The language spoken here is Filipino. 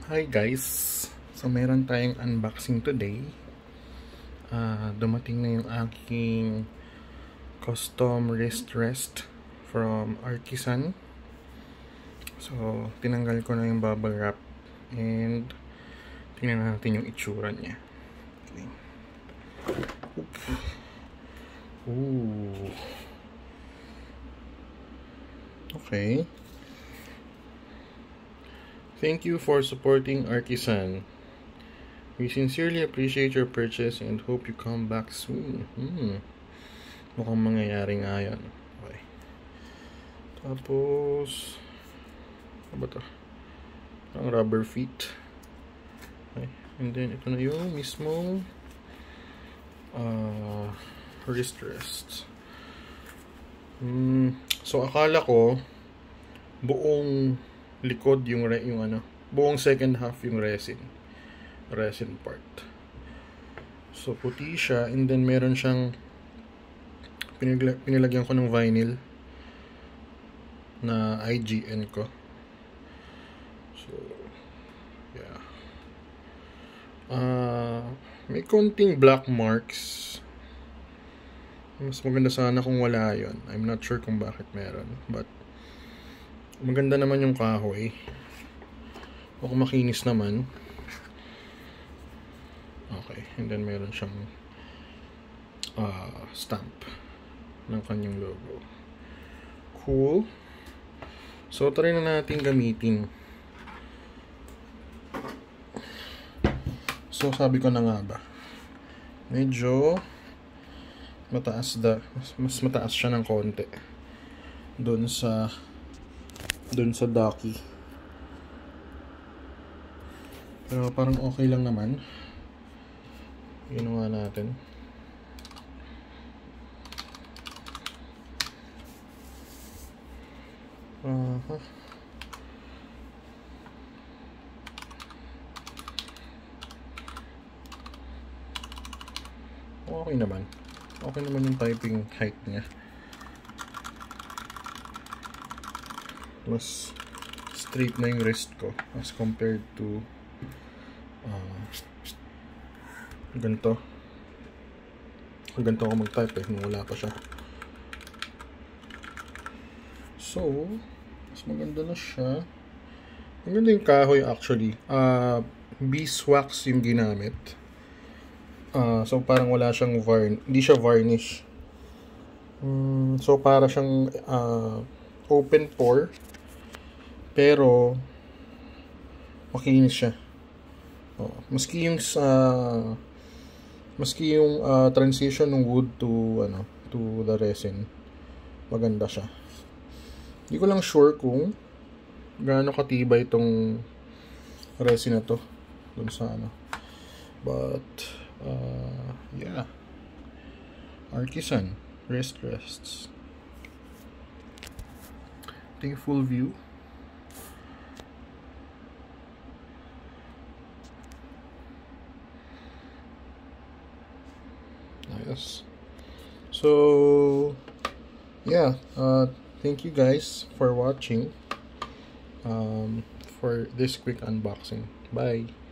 Hi guys! So meron tayong unboxing today. Dumating na yung aking custom wrist rest from Arkisan. So tinanggal ko na yung bubble wrap and tingnan natin yung itsura niya. Okay. Ooh. Okay. Thank you for supporting Arkisan. We sincerely appreciate your purchase and hope you come back soon. Mukhang mangyayari nga yan. Okay. Tapos, ano ba ito? Ang rubber feet. Okay. And then, ito na yung mismo wrist rest. So, akala ko buong likod yung buong second half yung resin part. So puti siya, and then meron siyang pinilagyan ko ng vinyl na IGN ko. So yeah, may konting black marks. Mas maganda sana kung wala yon. I'm not sure kung bakit meron, but maganda naman yung kahoy. O kung makinis naman. Okay. And then meron siyang stamp ng kanyang logo. Cool. So try na natin gamitin. So sabi ko na nga ba, medyo mataas mas mataas siya ng konti doon sa Ducky. Pero parang okay lang naman. Ginawa natin. Okay naman. Okay naman yung typing height niya. Mas straight na yung wrist ko as compared to ganito ako mag-type nung wala pa siya. So mas maganda na siya. Maganda yung kahoy actually. Beeswax yung ginamit. So parang wala siyang hindi siya varnish. So para siyang open pore, pero makinis siya. Maski yung transition ng wood to the resin, maganda siya. Hindi ko lang sure kung gaano katibay itong resin na to dun sa but yeah, Arkisan wrist rests. Take full view. Yes. So yeah, thank you guys for watching for this quick unboxing. Bye.